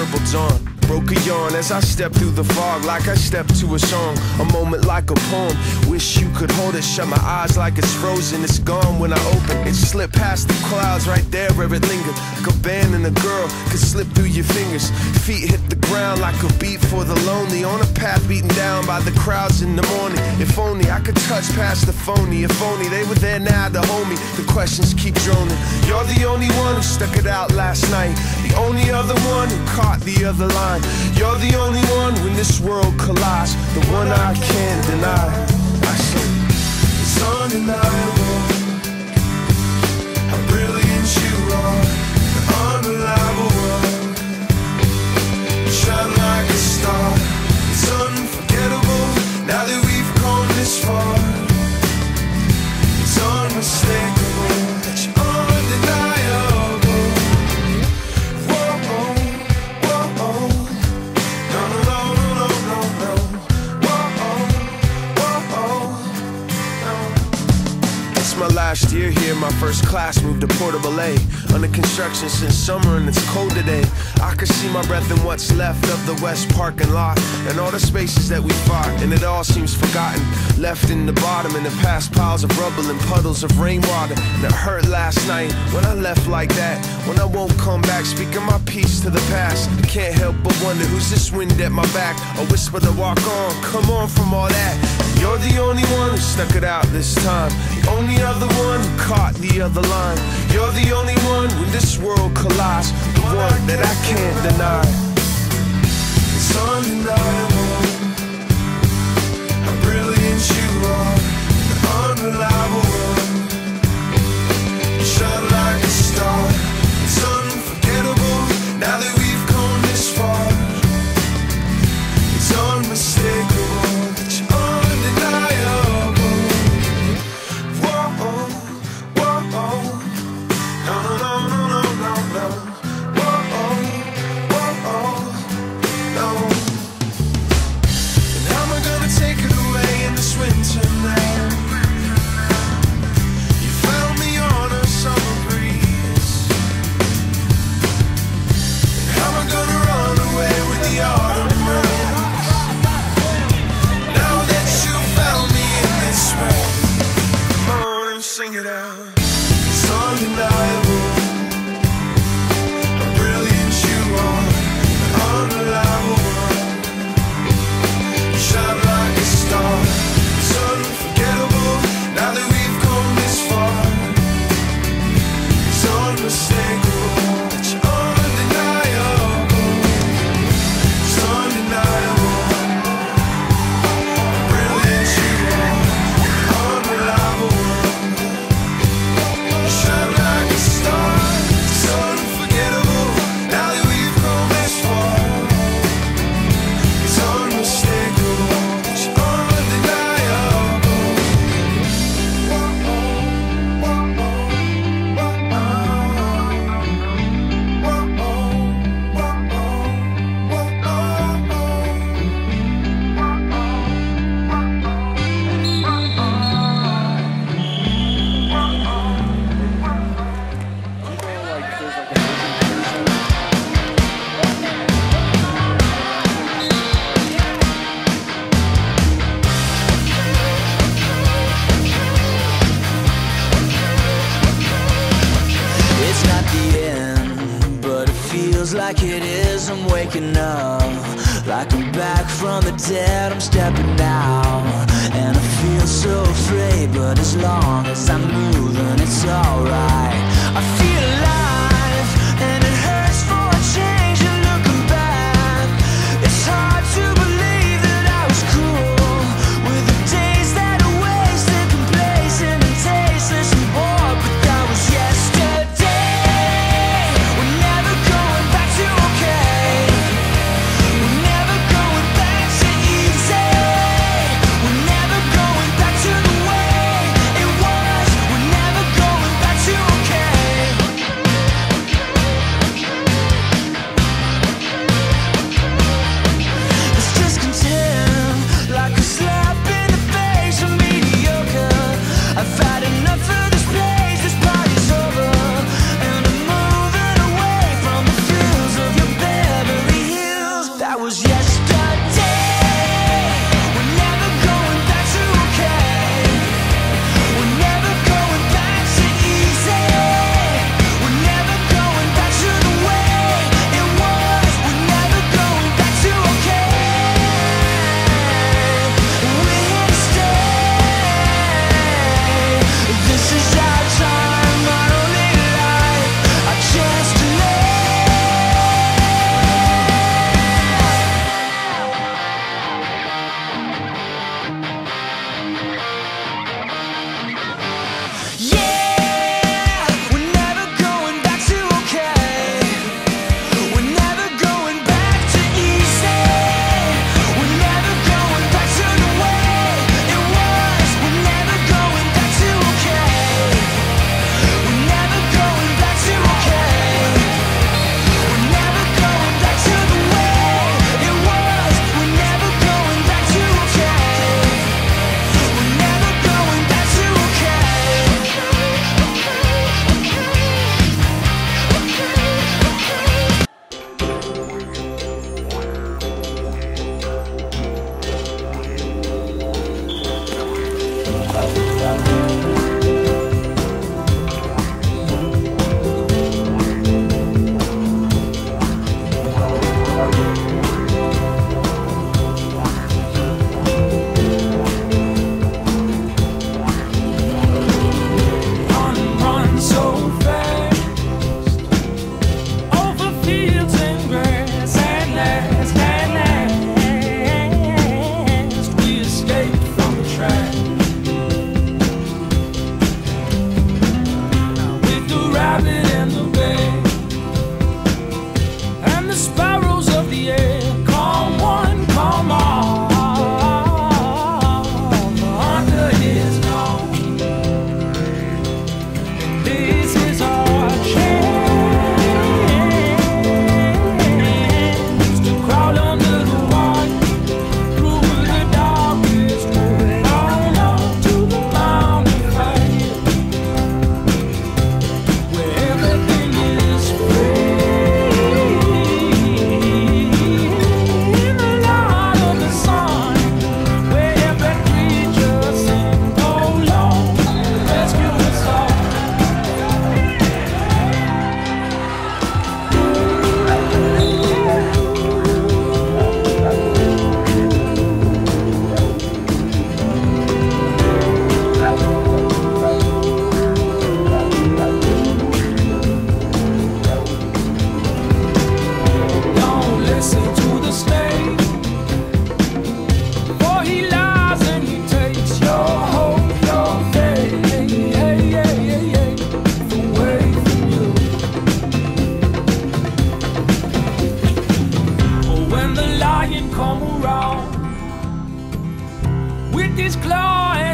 unbearable dawn. Broke a yawn as I step through the fog, like I step to a song, a moment like a poem. Wish you could hold it, shut my eyes like it's frozen. It's gone when I open it, slipped past the clouds, right there where it lingered. Like a band and a girl could slip through your fingers. Feet hit the ground like a beat for the lonely, on a path beaten down by the crowds in the morning. If only I could touch past the phony, if only they were there now to hold me. The questions keep droning. You're the only one who stuck it out last night, the only other one who caught the other line. You're the only one when this world collides, the one I can't deny. I say it's undeniable how brilliant you are, the unreliable. You shine like a star. It's unforgettable now that we've come this far. It's unmistakable that you're undeniable. My last year here, my first class moved to Portable A. Under construction since summer and it's cold today. I can see my breath in what's left of the west parking lot, and all the spaces that we fought, and it all seems forgotten. Left in the bottom, in the past piles of rubble and puddles of rainwater. And it hurt last night when I left like that, when I won't come back, speaking my peace to the past. I can't help but wonder who's this wind at my back, a whisper to walk on, come on from all that. You're the only one who stuck it out this time, the only other one who caught the other line. You're the only one when this world collides, the one that I can't deny. It's undeniable how brilliant you are, the unreliable one. You shine like a star. It's unforgettable now that we've come this far. It's unmistakable that you're undeniable. Whoa, whoa, no, no, no, no, no, no. Whoa, whoa, no. And how am I gonna take it away in this winter now? You found me on a summer breeze. And how am I gonna run away with the autumn rains? Now that you found me in this way, come on and sing it out. It's undeniable how brilliant you are, the unreliable one. You shine like a star. It's unforgettable now that we've come this far. It's unmistakable that you're undeniable. It's undeniable how brilliant you are, the unreliable one. You shine like a star. It's unforgettable now that we've come this far. It's unmistakable that you're undeniable. It's not the end, but it feels like it is. I'm waking up, like I'm back from the dead. I'm stepping out, and I feel so afraid, but as long as I'm moving, it's alright. I feel alive, and it hurts for a change. And looking back, it's hard to believe that I was cool with the days that are wasted, complacent and tasteless and bored. But that was yesterday. We're never going back to okay. We're never going back to easy. We're never going back to the way it was. We're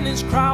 is crowded.